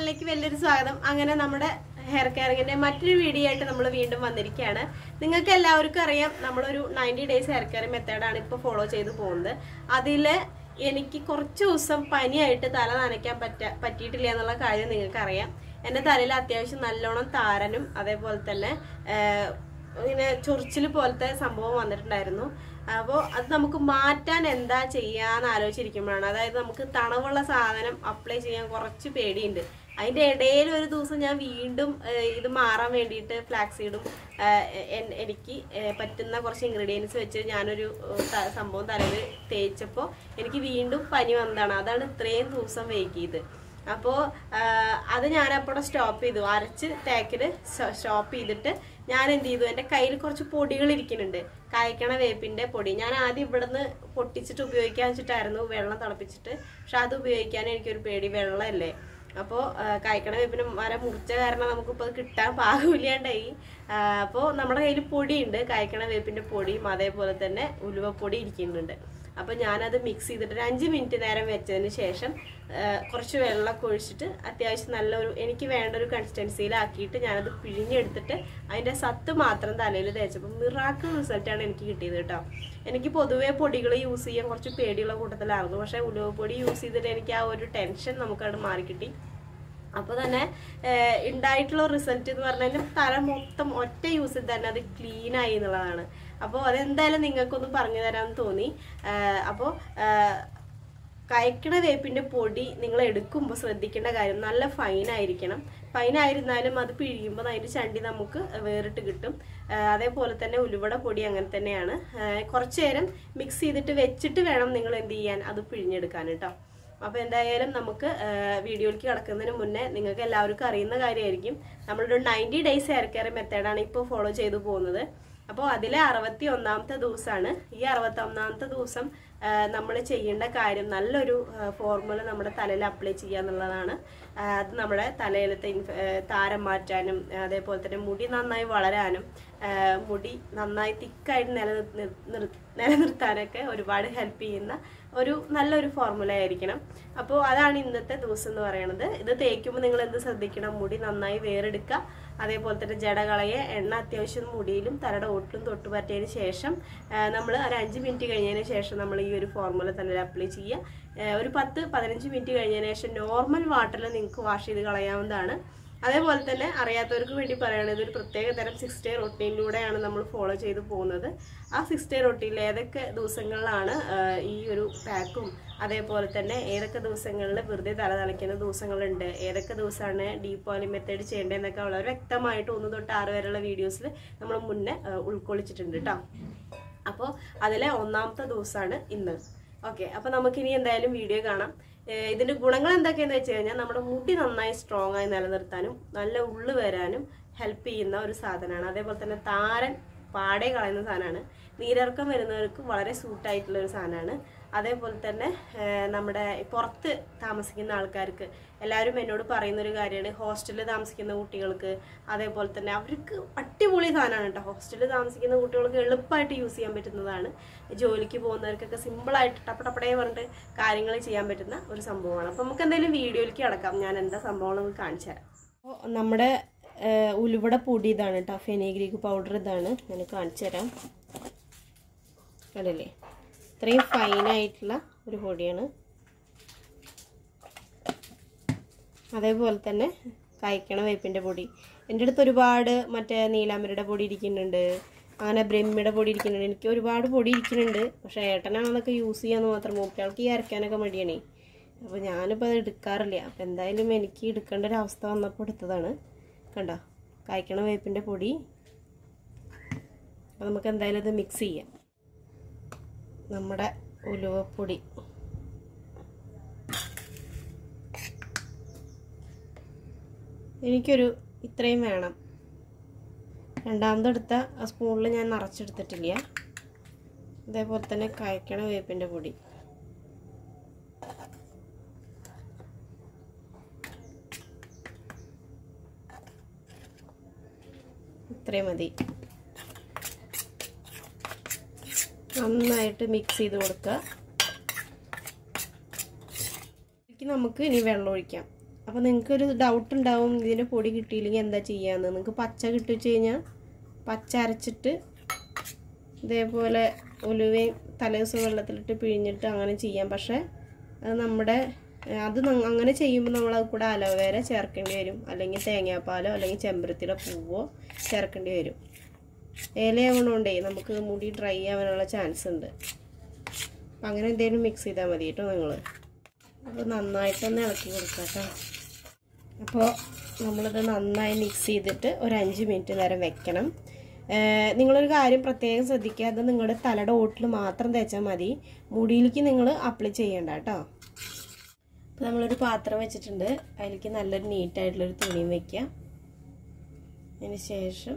ചാനലിലേക്ക് വലിയൊരു സ്വാഗതം. അങ്ങനെ നമ്മുടെ ഹെയർ കെയറിങ്ങിന്റെ മറ്റൊരു വീഡിയോ ആയിട്ട് നമ്മൾ വീണ്ടും വന്നിരിക്കുകയാണ്. നിങ്ങൾക്ക് എല്ലാവർക്കും അറിയാം, നമ്മളൊരു 90 ഡേയ്സ് ഹെയർ കെയർ മെത്തേഡാണ് ഇപ്പോൾ ഫോളോ ചെയ്ത് പോകുന്നത്. അതിൽ എനിക്ക് കുറച്ച് ദിവസം പനിയായിട്ട് തല നനയ്ക്കാൻ പറ്റിയിട്ടില്ല എന്നുള്ള കാര്യം നിങ്ങൾക്കറിയാം. എൻ്റെ തലയിൽ അത്യാവശ്യം നല്ലോണം താരനും അതേപോലെ തന്നെ ഇങ്ങനെ ചൊറിച്ചിൽ പോലത്തെ സംഭവം വന്നിട്ടുണ്ടായിരുന്നു. അപ്പോൾ അത് നമുക്ക് മാറ്റാൻ എന്താ ചെയ്യാന്ന് ആലോചിച്ചിരിക്കുമ്പോഴാണ്, അതായത് നമുക്ക് തണവുള്ള സാധനം അപ്ലൈ ചെയ്യാൻ കുറച്ച് പേടിയുണ്ട്. അതിൻ്റെ ഇടയിൽ ഒരു ദിവസം ഞാൻ വീണ്ടും ഇത് മാറാൻ വേണ്ടിയിട്ട് ഫ്ലാക്സീഡും എനിക്ക് പറ്റുന്ന കുറച്ച് ഇൻഗ്രീഡിയൻസ് വെച്ച് ഞാനൊരു സംഭവം തലയിൽ തേച്ചപ്പോൾ എനിക്ക് വീണ്ടും പനി വന്നതാണ്. അതാണ് ഇത്രയും ദിവസം വൈകിയത്. അപ്പോൾ അത് ഞാനപ്പോൾ സ്റ്റോപ്പ് ചെയ്തു. അരച്ച് തേക്കിൽ സ്റ്റോപ്പ് ചെയ്തിട്ട് ഞാൻ എന്ത് ചെയ്തു, എൻ്റെ കയ്യിൽ കുറച്ച് പൊടികൾ ഇരിക്കുന്നുണ്ട്. കായ്ക്കണ വേപ്പിൻ്റെ പൊടി ഞാൻ ആദ്യം ഇവിടുന്ന് പൊട്ടിച്ചിട്ട് ഉപയോഗിക്കാൻ വെച്ചിട്ടായിരുന്നു, വെള്ളം തിളപ്പിച്ചിട്ട്. പക്ഷെ അത് ഉപയോഗിക്കാൻ എനിക്കൊരു പേടി, വെള്ളമല്ലേ. അപ്പോൾ കായ്ക്കണ വേപ്പിന് മരം മുറിച്ച കാരണം നമുക്കിപ്പോൾ അത് കിട്ടാൻ പാകില്ലാണ്ടായി. അപ്പോൾ നമ്മുടെ കയ്യിൽ പൊടിയുണ്ട്, കായ്ക്കണ വേപ്പിൻ്റെ പൊടിയും അതേപോലെ തന്നെ ഉലുവപ്പൊടി ഇരിക്കുന്നുണ്ട്. അപ്പോൾ ഞാനത് മിക്സ് ചെയ്തിട്ട് ഒരു 5 മിനിറ്റ് നേരം വെച്ചതിന് ശേഷം കുറച്ച് വെള്ളമൊക്കെ ഒഴിച്ചിട്ട് അത്യാവശ്യം നല്ലൊരു എനിക്ക് വേണ്ട ഒരു കൺസിസ്റ്റൻസിയിലാക്കിയിട്ട് ഞാനത് പിഴിഞ്ഞെടുത്തിട്ട് അതിൻ്റെ സത്ത് മാത്രം തലയിൽ തേച്ചപ്പോൾ മിറാക്കിൾ റിസൾട്ടാണ് എനിക്ക് കിട്ടിയത് കേട്ടോ. എനിക്ക് പൊതുവേ പൊടികൾ യൂസ് ചെയ്യാൻ കുറച്ച് പേടിയുള്ള കൂട്ടത്തിലായിരുന്നു. പക്ഷേ ഉലുവപ്പൊടി യൂസ് ചെയ്തിട്ട് എനിക്ക് ആ ഒരു ടെൻഷൻ നമുക്കവിടെ മാറിക്കിട്ടി. അപ്പോൾ തന്നെ ഉണ്ടായിട്ടുള്ള റിസൾട്ട് എന്ന് പറഞ്ഞാൽ തല മൊത്തം ഒറ്റ യൂസിൽ തന്നെ അത് ക്ലീനായി എന്നുള്ളതാണ്. അപ്പോൾ അതെന്തായാലും നിങ്ങൾക്കൊന്ന് പറഞ്ഞു തരാമെന്ന് തോന്നി. അപ്പോൾ കായ്ക്കണ വേപ്പിൻ്റെ പൊടി നിങ്ങൾ എടുക്കുമ്പോൾ ശ്രദ്ധിക്കേണ്ട കാര്യം, നല്ല ഫൈനായിരിക്കണം. ഫൈനായിരുന്നാലും അത് പിഴിയുമ്പോൾ അതിൻ്റെ ചണ്ടി നമുക്ക് വേറിട്ട് കിട്ടും. അതേപോലെ തന്നെ ഉലുവയുടെ പൊടി അങ്ങനെ തന്നെയാണ്. കുറച്ച് നേരം മിക്സ് ചെയ്തിട്ട് വെച്ചിട്ട് വേണം നിങ്ങൾ എന്ത് ചെയ്യാൻ, അത് പിഴിഞ്ഞെടുക്കാൻ കേട്ടോ. അപ്പോൾ എന്തായാലും നമുക്ക് വീഡിയോയിലേക്ക് കിടക്കുന്നതിന് മുന്നേ നിങ്ങൾക്ക് എല്ലാവർക്കും അറിയുന്ന കാര്യമായിരിക്കും, നമ്മളൊരു 90 ഡേയ്സ് ഹെയർ കെയർ മെത്തേഡാണ് ഇപ്പോൾ ഫോളോ ചെയ്തു പോകുന്നത്. അപ്പോൾ അതിലെ 61ാമത്തെ ദിവസമാണ്. ഈ 61ാമത്തെ ദിവസം നമ്മൾ ചെയ്യേണ്ട കാര്യം നല്ലൊരു ഫോർമുല നമ്മുടെ തലയിൽ അപ്ലൈ ചെയ്യുക എന്നുള്ളതാണ്. അത് നമ്മുടെ തലയിലത്തെ താരം മാറ്റാനും അതേപോലെ തന്നെ മുടി നന്നായി വളരാനും മുടി നന്നായി തിക്കായിട്ട് നിലനിർത്താനൊക്കെ ഒരുപാട് ഹെൽപ്പ് ചെയ്യുന്ന ഒരു നല്ലൊരു ഫോർമുല ആയിരിക്കണം. അപ്പോൾ അതാണ് ഇന്നത്തെ ദിവസം എന്ന് പറയുന്നത്. ഇത് തേക്കുമ്പോൾ നിങ്ങൾ എന്ത് ശ്രദ്ധിക്കണം, മുടി നന്നായി വേറെടുക്കുക, അതേപോലെ തന്നെ ജടകളയെ എണ്ണ അത്യാവശ്യം മുടിയിലും തലയുടെ ഒട്ടും തൊട്ട് പറ്റിയതിന് ശേഷം നമ്മൾ ഒരു 5 മിനിറ്റ് കഴിഞ്ഞതിന് ശേഷം നമ്മൾ ഈ ഒരു ഫോർമുല തലയിൽ അപ്ലൈ ചെയ്യുക. ഒരു 10-15 മിനിറ്റ് കഴിഞ്ഞതിന് ശേഷം നോർമൽ വാട്ടറിൽ നിങ്ങൾക്ക് വാഷ് ചെയ്ത് കളയാവുന്നതാണ്. അതേപോലെ തന്നെ അറിയാത്തവർക്ക് വേണ്ടി പറയുകയാണെങ്കിൽ ഇതൊരു പ്രത്യേക തരം 6 ഡേ റൊട്ടീനിലൂടെയാണ് നമ്മൾ ഫോളോ ചെയ്ത് പോകുന്നത്. ആ 6 ഡേ റൊട്ടീനിൽ ഏതൊക്കെ ദിവസങ്ങളിലാണ് ഈ ഒരു പാക്കും അതേപോലെ തന്നെ ഏതൊക്കെ ദിവസങ്ങളിൽ വെറുതെ തല തളിക്കുന്ന ദിവസങ്ങളുണ്ട്, ഏതൊക്കെ ദിവസമാണ് ഡീപ്പ് ഓയിലിംഗ് മെത്തേഡ് ചെയ്യേണ്ടതെന്നൊക്കെ വളരെ വ്യക്തമായിട്ട് 1 തൊട്ട് 6 വരെയുള്ള വീഡിയോസിൽ നമ്മൾ മുന്നേ ഉൾക്കൊള്ളിച്ചിട്ടുണ്ട് കേട്ടോ. അപ്പോൾ അതിലെ 1ാമത്തെ ദിവസമാണ് ഇന്ന്. ഓക്കെ, അപ്പോൾ നമുക്കിനി എന്തായാലും വീഡിയോ കാണാം. ഇതിൻ്റെ ഗുണങ്ങൾ എന്തൊക്കെയാണെന്ന് വെച്ച് കഴിഞ്ഞാൽ നമ്മുടെ മുടി നന്നായി സ്ട്രോങ് ആയി നിലനിർത്താനും നല്ല ഉള്ളു വരാനും ഹെൽപ്പ് ചെയ്യുന്ന ഒരു സാധനമാണ്. അതേപോലെ തന്നെ താരൻ പാടെ കളയുന്ന സാധനമാണ്. നീരിറക്കം വരുന്നവർക്ക് വളരെ സൂട്ടായിട്ടുള്ള ഒരു സാധനമാണ്. അതേപോലെ തന്നെ നമ്മുടെ പുറത്ത് താമസിക്കുന്ന ആൾക്കാർക്ക് എല്ലാവരും എന്നോട് പറയുന്നൊരു കാര്യമാണ്, ഹോസ്റ്റലിൽ താമസിക്കുന്ന കുട്ടികൾക്ക് അതേപോലെ തന്നെ അവർക്ക് അടിപൊളി സാധനമാണ് കേട്ടോ. ഹോസ്റ്റലിൽ താമസിക്കുന്ന കുട്ടികൾക്ക് എളുപ്പമായിട്ട് യൂസ് ചെയ്യാൻ പറ്റുന്നതാണ്. ജോലിക്ക് പോകുന്നവർക്കൊക്കെ സിമ്പിളായിട്ട് ടപ്പടപ്പടയെ പറഞ്ഞിട്ട് കാര്യങ്ങൾ ചെയ്യാൻ പറ്റുന്ന ഒരു സംഭവമാണ്. അപ്പോൾ നമുക്ക് എന്തായാലും വീഡിയോയിലേക്ക് കിടക്കാം. ഞാൻ എന്താ സംഭവം നമുക്ക് കാണിച്ചു തരാം. അപ്പോൾ നമ്മുടെ ഉലുവയുടെ പൊടി ഇതാണ് കേട്ടോ, ഫെനുഗ്രീക്ക് പൗഡർ ഇതാണ്. ഞാൻ കാണിച്ചു തരാം. കണ്ടില്ലേ, ഇത്രയും ഫൈനായിട്ടുള്ള ഒരു പൊടിയാണ്. അതേപോലെ തന്നെ കായ്ക്കണ വേപ്പിൻ്റെ പൊടി. എൻ്റെ അടുത്ത് ഒരുപാട് മറ്റേ നീലാമ്പരയുടെ പൊടി ഇരിക്കുന്നുണ്ട്, അങ്ങനെ ബ്രഹ്മിയുടെ പൊടി ഇരിക്കുന്നുണ്ട്. എനിക്ക് ഒരുപാട് പൊടി ഇരിക്കുന്നുണ്ട്. പക്ഷേ ഏട്ടനാണെന്നൊക്കെ യൂസ് ചെയ്യാമെന്ന് മാത്രം. മൂപ്പയാൾക്ക് ഈ അരയ്ക്കാനൊക്കെ മടിയാണേ. അപ്പോൾ ഞാനിപ്പോൾ അത് എടുക്കാറില്ല. അപ്പോൾ എന്തായാലും എനിക്ക് എടുക്കേണ്ട ഒരു അവസ്ഥ വന്നപ്പോൾ എടുത്തതാണ്. കണ്ടോ, കായ്ക്കണ വേപ്പിൻ്റെ പൊടി. അപ്പോൾ നമുക്ക് എന്തായാലും ഇത് മിക്സ് ചെയ്യാം. നമ്മുടെ ഉലുവപ്പൊടി എനിക്കൊരു ഇത്രയും വേണം. രണ്ടാമതെടുത്ത ആ സ്പൂണിൽ ഞാൻ നിറച്ചെടുത്തിട്ടില്ല. അതേപോലെ തന്നെ കായ്ക്കണ വേപ്പിൻ്റെ പൊടി ഇത്രയും മതി. നന്നായിട്ട് മിക്സ് ചെയ്ത് കൊടുക്കുക. നമുക്ക് ഇനി വെള്ളം ഒഴിക്കാം. അപ്പോൾ നിങ്ങൾക്കൊരു ഡൗട്ട് ഉണ്ടാവും ഇതിൻ്റെ പൊടി കിട്ടിയില്ലെങ്കിൽ എന്താ ചെയ്യാന്ന്. നിങ്ങൾക്ക് പച്ച കിട്ടിച്ച് കഴിഞ്ഞാൽ പച്ച അരച്ചിട്ട് ഇതേപോലെ ഉലുവയും തലേദിവസം വെള്ളത്തിലിട്ട് പിഴിഞ്ഞിട്ട് അങ്ങനെ ചെയ്യാം. പക്ഷേ അത് അങ്ങനെ ചെയ്യുമ്പോൾ നമ്മളത് കൂടെ അലോവേര ചേർക്കേണ്ടി വരും, അല്ലെങ്കിൽ തേങ്ങാപ്പാലോ അല്ലെങ്കിൽ ചെമ്പരത്തിയുടെ പൂവോ ചേർക്കേണ്ടി വരും. ഇലയാവണോണ്ടേ നമുക്ക് മുടി ഡ്രൈ ആവാനുള്ള ചാൻസ് ഉണ്ട്. അപ്പം അങ്ങനെ എന്തെങ്കിലും മിക്സ് ചെയ്താൽ മതി കേട്ടോ നിങ്ങൾ. അപ്പോൾ നന്നായിട്ടൊന്ന് ഇളക്കി കൊടുക്കാം കേട്ടോ. അപ്പോൾ നമ്മളിത് നന്നായി മിക്സ് ചെയ്തിട്ട് ഒരു 5 മിനിറ്റ് നേരം വെക്കണം. നിങ്ങളൊരു കാര്യം പ്രത്യേകം ശ്രദ്ധിക്കുക, അത് നിങ്ങളുടെ തലയുടെ ഓട്ടിൽ മാത്രം തേച്ചാൽ മതി, മുടിയിലേക്ക് നിങ്ങൾ അപ്ലൈ ചെയ്യേണ്ട കേട്ടോ. അപ്പോൾ നമ്മളൊരു പാത്രം വെച്ചിട്ടുണ്ട്, അതിലേക്ക് നല്ലൊരു നീറ്റായിട്ടുള്ളൊരു തുണിയും വയ്ക്കുക. അതിന് ശേഷം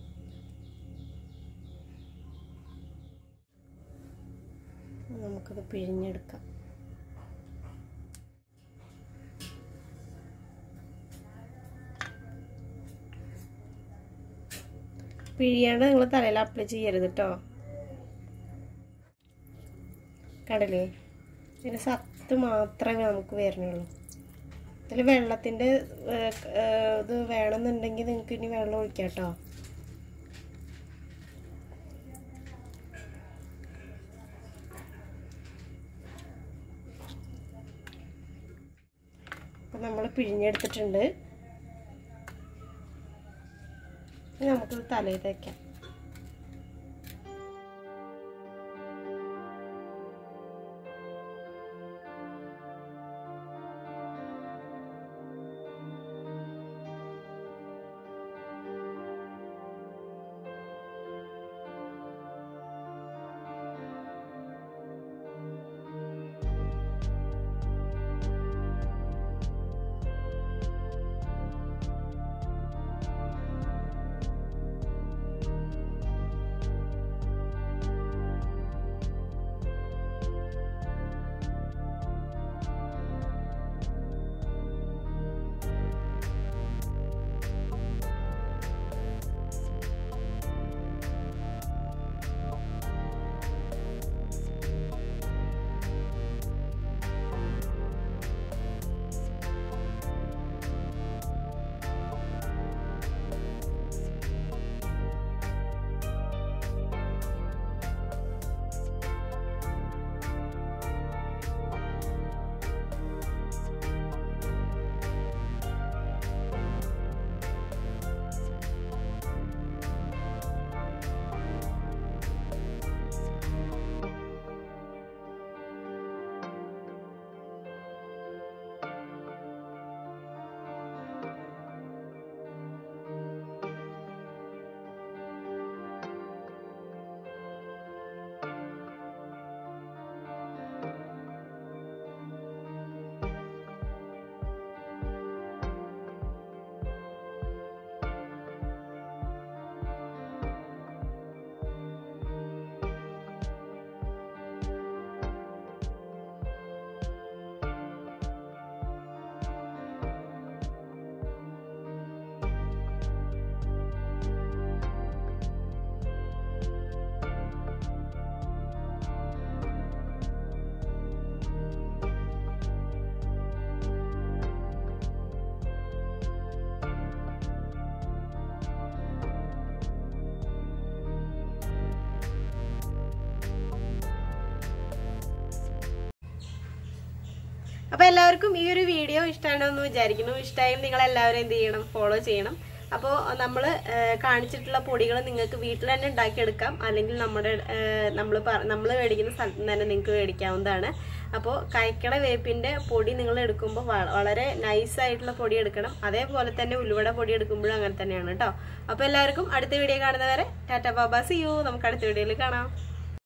നമുക്കത് പിഴിഞ്ഞെടുക്കാം. പിഴിയാണ്ട് നിങ്ങൾ തലയിൽ അപ്ലൈ ചെയ്യരുത് കേട്ടോ. കടലേ ഇതിന് സത്ത് മാത്രമേ നമുക്ക് വരുന്നുള്ളൂ. ഇതിൽ വെള്ളത്തിൻ്റെ ഇത് വേണമെന്നുണ്ടെങ്കിൽ നിങ്ങൾക്ക് ഇനി വെള്ളം ഒഴിക്കാം കേട്ടോ. അപ്പം നമ്മൾ പിഴിഞ്ഞെടുത്തിട്ടുണ്ട്. നമുക്കത് തലയിൽ തേക്കാം. അപ്പോൾ എല്ലാവർക്കും ഈ ഒരു വീഡിയോ ഇഷ്ടമാണെന്ന് വിചാരിക്കുന്നു. ഇഷ്ടമായാലും നിങ്ങൾ എല്ലാവരും എന്ത് ചെയ്യണം, ഫോളോ ചെയ്യണം. അപ്പോൾ നമ്മൾ കാണിച്ചിട്ടുള്ള പൊടികൾ നിങ്ങൾക്ക് വീട്ടിൽ തന്നെ ഉണ്ടാക്കിയെടുക്കാം, അല്ലെങ്കിൽ നമ്മൾ മേടിക്കുന്ന സ്ഥലത്ത് നിന്ന് തന്നെ നിങ്ങൾക്ക് മേടിക്കാവുന്നതാണ്. അപ്പോൾ കൈക്കട വേപ്പിൻ്റെ പൊടി നിങ്ങൾ എടുക്കുമ്പോൾ വളരെ നൈസായിട്ടുള്ള പൊടി എടുക്കണം. അതേപോലെ തന്നെ ഉലുവയുടെ പൊടി എടുക്കുമ്പോഴും അങ്ങനെ തന്നെയാണ് കേട്ടോ. അപ്പോൾ എല്ലാവർക്കും അടുത്ത വീഡിയോ കാണുന്നവരെ ടാറ്റ ബാബാ, സി യു. നമുക്ക് അടുത്ത വീഡിയോയിൽ കാണാം.